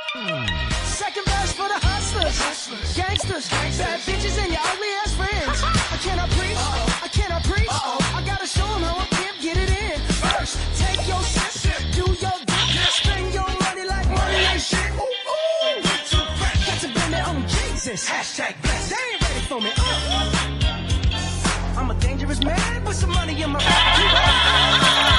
Second verse for the hustlers, gangsters, bad bitches, and your ugly ass friends. I cannot preach, I cannot preach. I gotta show them how a pimp get it in. First, take your sip, do your dip, spend your money like money ain't shit. Got to blame it on Jesus. Hashtag blessed. They ain't ready for me. I'm a dangerous man with some money in my pocket.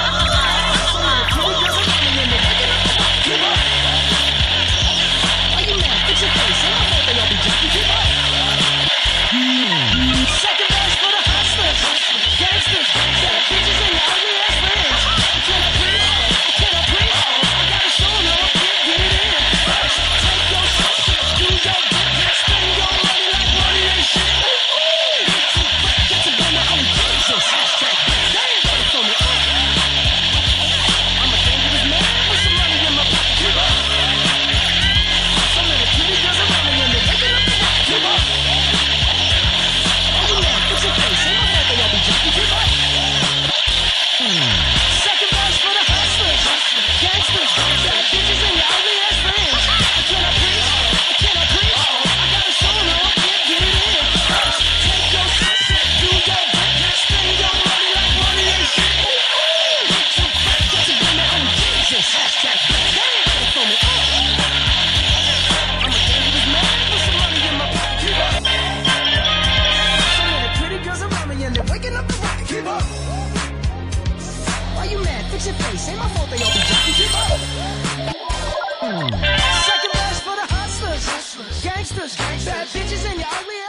Second verse for the hustlers, gangsters, bad bitches, and your ugly ass friends. I cannot preach, I cannot preach. I gotta show them how a pimp get it in. First, take your shit, do your dip, spend your money like money ain't shit. Got to blame it on Jesus. Hashtag blessed. They ain't ready for me. I'm a dangerous man with some money in my pocket. Keep up. So many pretty girls around me and they're waking up the rocket. Keep up. Second verse for the hustlers, gangsters, bad bitches, and your ugly ass friends. I cannot preach, I cannot preach. I gotta show them how a pimp get it in. First, take your shit, do your dip, spend your money like money ain't shit. Got to blame it on Jesus. Hashtag blessed. They ain't ready for me. I'm a dangerous man with some money in my pocket. Keep up. So many pretty girls around me and they're waking up the rocket. Keep up. Why you mad? Fix your face. Ain't my fault they all be jocking. Keep up. Second verse for the hustlers, gangsters, bad bitches, and your ugly